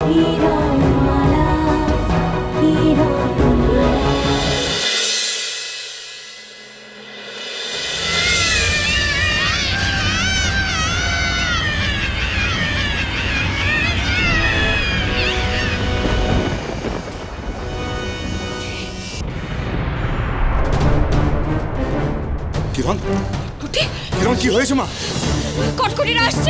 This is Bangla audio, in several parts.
কিরণ কিরণ কি হয়েছে মা? কটকটিরা আসছে।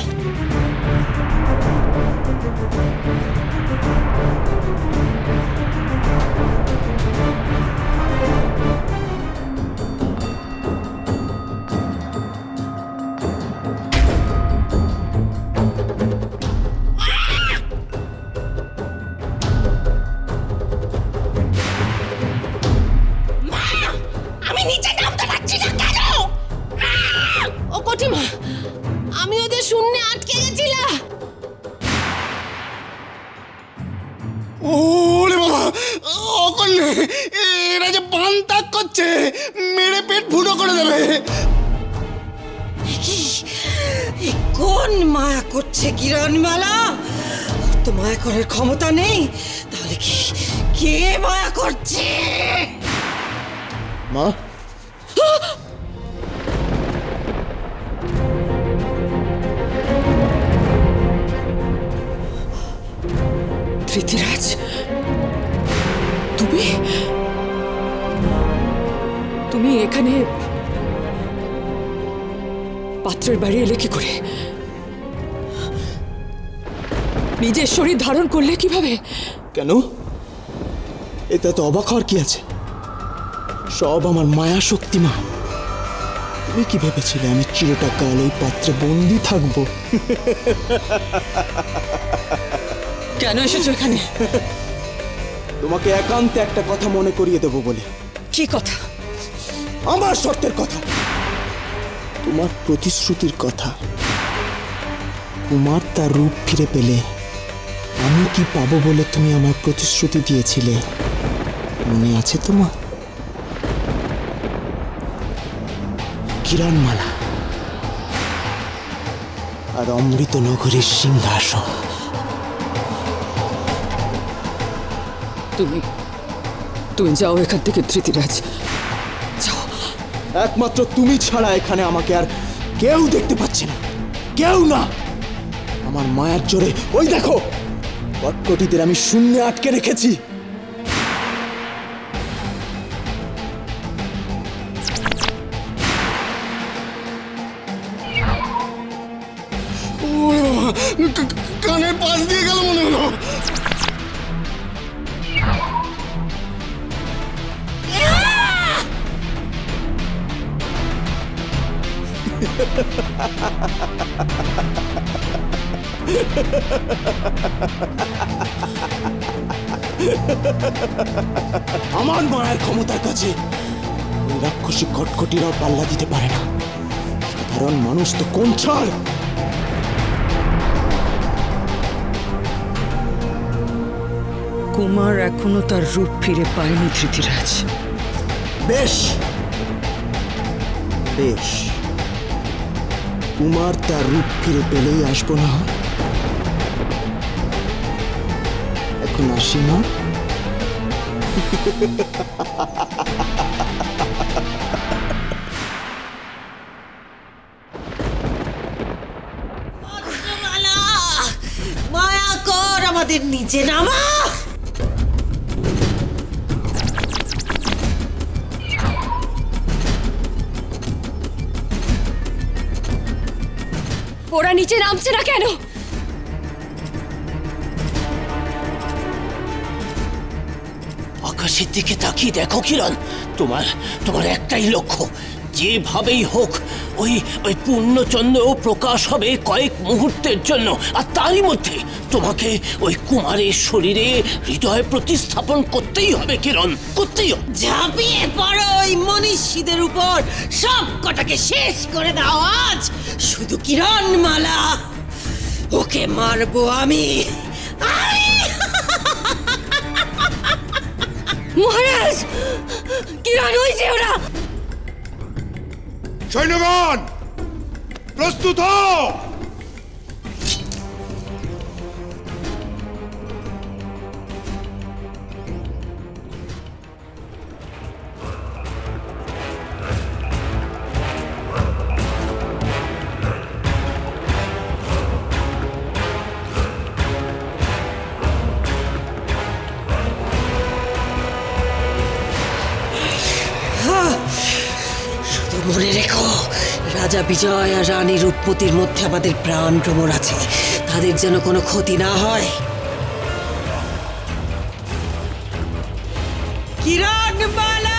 আমি ওদের শূন্যে আটকে গেছিলাম। ওরে বাবা, অকন্যা এরা যে বান তাক করছে, মেরে পেট ফুটো করে দেবে। কোন মায়া করছে কিরণমালা? তো মায়া করার ক্ষমতা নেই, তাহলে কি কে মায়া করছে? মা ধৃতিরাজ, তুমি এখানে পাত্রের বাড়ি এলে কি করে? নিজের শরীর ধারণ করলে কিভাবে? কেন? এতে তো অবাক হওয়ার কি আছে? সব আমার মায়া শক্তি মা। তুমি কি ভেবেছিলে আমি চিরটা কাল এই পাত্রে বন্দি থাকবো? কেন এসেছো এখানে? তোমাকে একান্তে একটা কথা মনে করিয়ে দেবো বলে। কি কথা? আমার শর্তের কথা, তোমার প্রতিশ্রুতির কথা। কুমার তার রূপ ফিরে পেলে আমি কি পাবো বলে তুমি আমার প্রতিশ্রুতি দিয়েছিলে, মনে আছে তোমার? কিরণমালা আর অমৃত নগরীর সিংহাসন। তুমি যাও এখান থেকে ধৃতিরাজ, যাও। একমাত্র তুমি ছাড়া এখানে আমাকে আর কেউ দেখতে পাচ্ছে না, কেউ না। আমার মায়ার জোরে ওই দেখো কটকটিদের আমি শূন্যে আটকে রেখেছি। কানের পাশ দিয়ে গেল মনে হলো। আমার মায়ের ক্ষমতার কাছে ওই রাক্ষসী কটকটিরাও পাল্লা দিতে পারে না। সাধারণ মানুষ তো কোন ছাড়। কুমার এখনো তার রূপ ফিরে পায়নি ধৃতিরাজ। বেশ বেশ, কুমার তার রূপ ফিরে পেলেই আসবো না? এখন আসি না? মায়া কর, আমাদের নিচে নামা। ওরা নিচে নামছে না কেন? আকাশের দিকে তাকিয়ে দেখো কিরণ, তোমার একটাই লক্ষ্য, যেভাবেই হোক ওই পূর্ণচন্দ্র প্রকাশ হবে কয়েক মুহূর্তের জন্য, আর তারই মধ্যে তোমাকে ওই কুমারের শরীরে হৃদয় প্রতিস্থাপন করতেই হবে কিরণ, করতেই হবে। ঝাঁপিয়ে পড়ো ওই মনীষীদের উপর, সব কটাকে শেষ করে দাও আজ। শুধু কিরণমালা, ওকে মারবো আমি। মহারাজ, কিরণ হয়েছে ওরা। সৈন্যগণ প্রস্তুত হও। রাজা বিজয় আর রানী রূপমতির মধ্যে আমাদের প্রাণ ভ্রমর আছে, তাদের যেন কোনো ক্ষতি না হয়। কিরণমালা!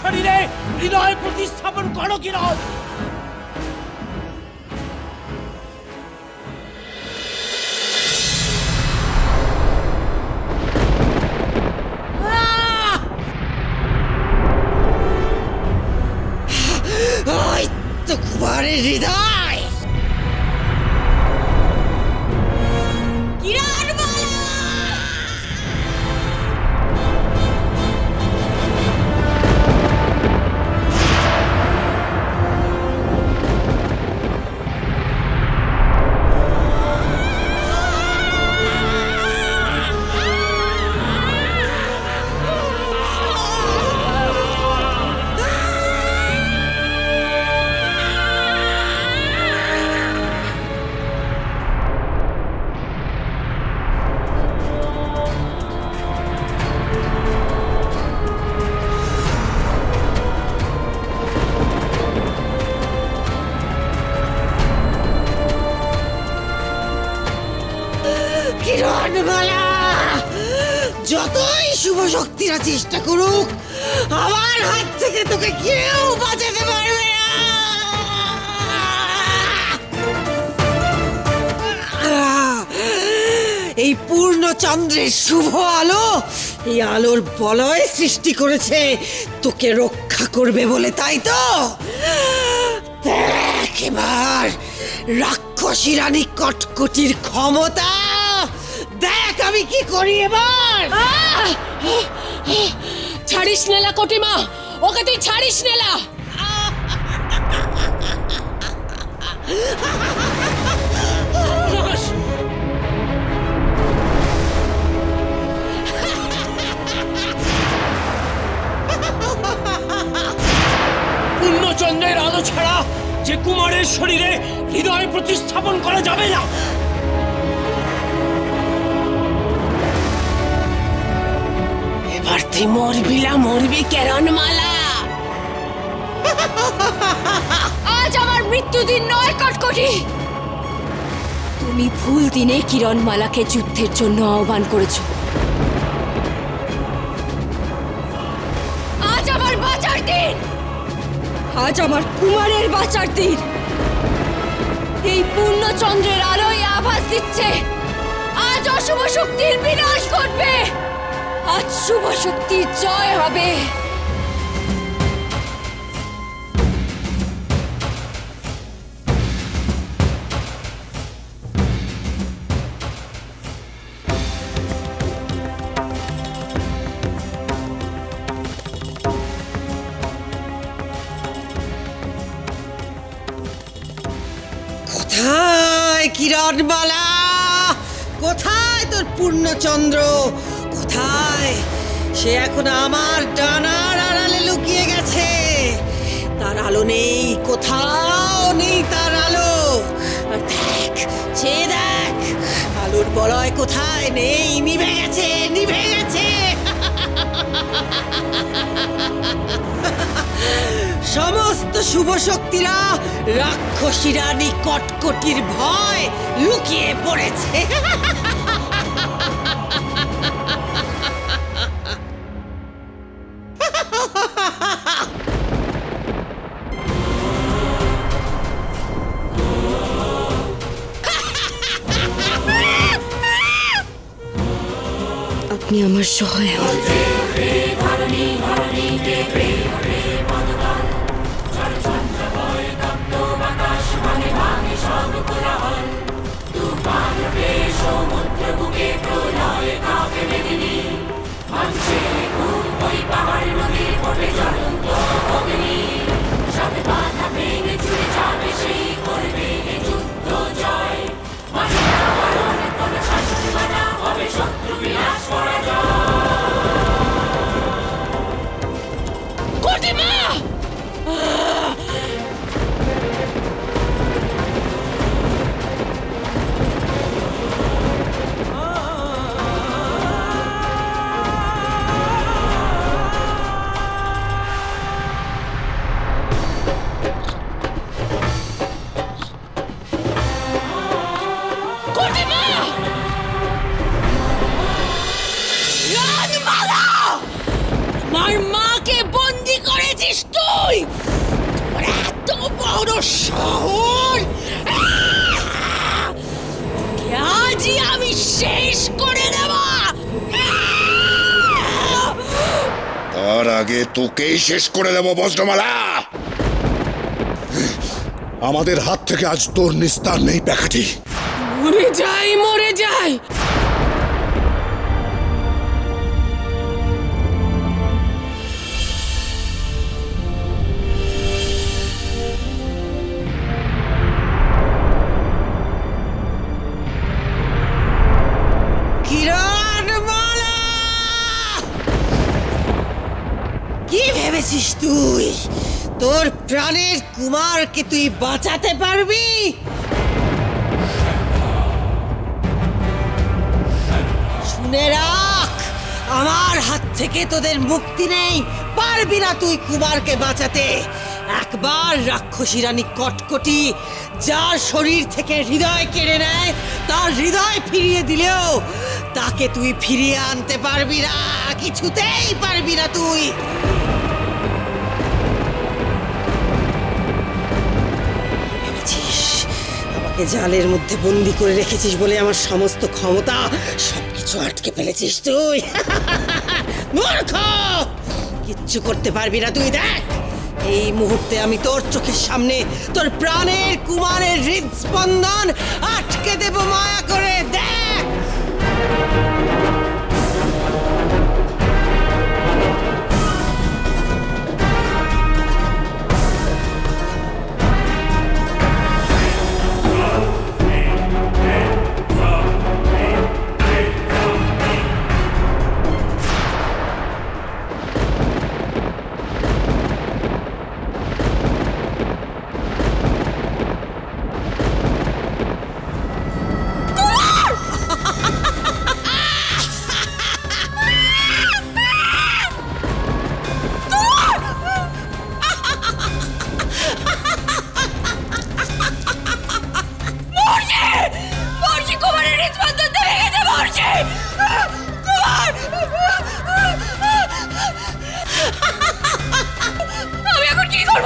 শরীরে হৃদয় প্রতিস্থাপন করো কিরণ। ওই তো কুমারের হৃদয়। কিরণমালা! কিরণমালা! যতই শুভ শক্তিরা চেষ্টা করুক, আমার হাত থেকে তোকে কেউ বাঁচাতে পারবে না। এই পূর্ণচন্দ্রের শুভ আলো, এই আলোর বলয় সৃষ্টি করেছে তোকে রক্ষা করবে বলে, তাই তো? দেখ এবার রাক্ষসী রানী কটকটির ক্ষমতা, দেখ আমি কি করি এবার। ছাড়িস নেলা কটিমা, ওকে তুই ছাড়িস নেলা। পূর্ণচন্দ্রের আলো ছাড়া যে কুমারের শরীরে হৃদয় প্রতিস্থাপন করা যাবে না। এবার তুই মরবি কিরণমালা। আজ আমার মৃত্যুদিন নয় কটকটি। তুমি ভুল দিনে কিরণমালাকে যুদ্ধের জন্য আহ্বান করেছ। আজ আমার বাঁচার দিন, আজ আমার কুমারের বাঁচার দিন। এই পূর্ণচন্দ্রের আলোয় আভাস দিচ্ছে আজ অশুভ শক্তির বিনাশ ঘটবে, আজ শুভ শক্তির জয় হবে। কোথায় কিরণমালা? কোথায় তোর পূর্ণচন্দ্র? কোথায়? সে এখন আমার ডানার আড়ালে লুকিয়ে গেছে। তার আলো নেই, কোথাও নেই তার আলো। আর দেখ, চেয়ে দেখ, আলোর বলয় কোথায় নেই, নিভে গেছে, নিভে গেছে। সমস্ত শুভ শক্তিরা রাক্ষসী রানী কটকটির ভয় লুকিয়ে পড়েছে। আপনি আমার সহায় হন। কোথায় পেরেছিস তুই? তোর এত বড় শহর! আজই আমি শেষ করে দেব। তার আগে তোকেই শেষ করে দেব বজ্রমালা। আমাদের হাত থেকে আজ তোর নিস্তার নেই প্যাকাটি। মরে যাই, মরে যাই। কিরণমালা! কি ভেবেছিস তুই তোর প্রাণের কুমারকে তুই বাঁচাতে পারবি? শুনে রাখ, আমার হাত থেকে তোদের মুক্তি নেই। পারবি না তুই কুমারকে বাঁচাতে। একবার রাক্ষসী রানী কটকটি যার শরীর থেকে হৃদয় কেড়ে নেয়, তার হৃদয় ফিরিয়ে দিলেও তাকে তুই ফিরিয়ে আনতে পারবি না। কিছুতেই পারবি না তুই। আমাকে জালের মধ্যে বন্দি করে রেখেছিস বলে আমার সমস্ত ক্ষমতা সবকিছু আটকে ফেলেছিস তুই। মূর্খ! কিচ্ছু করতে পারবি না তুই। দেখ, এই মুহূর্তে আমি তোর চোখের সামনে তোর প্রাণের কুমারের হৃদস্পন্দন আটকে দেব মায়া করে। দেখ! আমি এখন কি করব?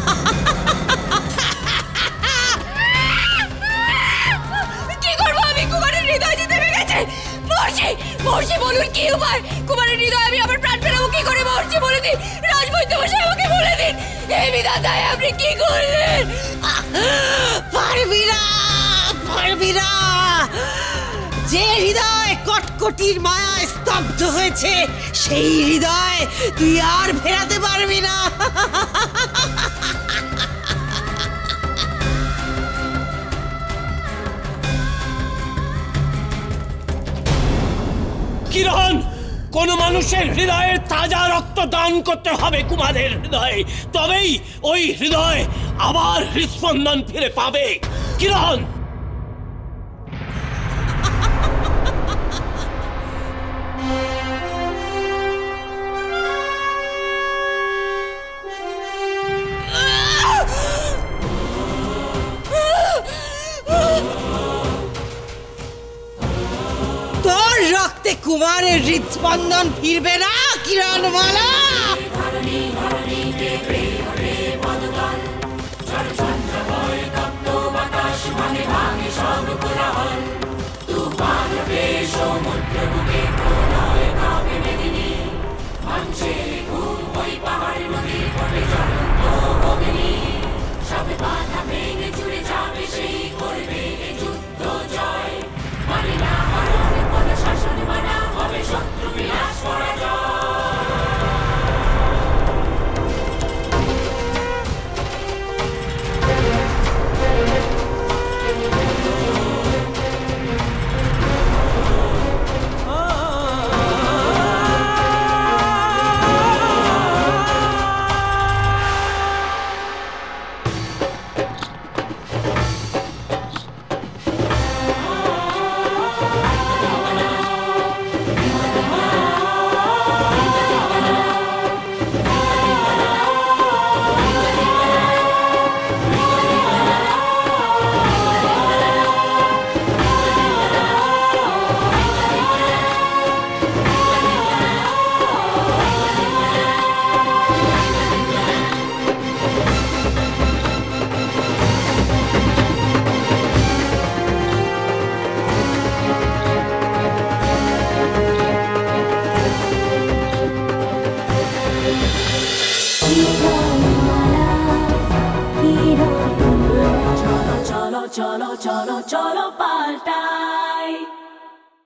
কি করব আমি? কুমারের হৃদয় যে থেমে গেছে। মর্ষি, মর্ষি বলুন কি উপায়? কুমারের হৃদয় আমি আবার প্রাণ ফেরাবো কি করে? মর্ষি বলে দিন, রাজবৈদ্য মশাই আমাকে বলে দিন। এই বিধাতায় আপনি কি করলেন? পারবি না, পারবি না। যে হৃদয় কটকটির মায়ায় স্তব্ধ হয়েছে, সেই হৃদয় তুই আর ফেরাতে পারবি না। কিরণ, কোন মানুষের হৃদয়ের তাজা রক্ত দান করতে হবে কুমারের হৃদয়ে, তবেই ওই হৃদয় আবার হৃদস্পন্দন ফিরে পাবে। কিরণ! তোর রক্তে কুমারের হৃদস্পন্দন ফিরবে না কিরণমালা।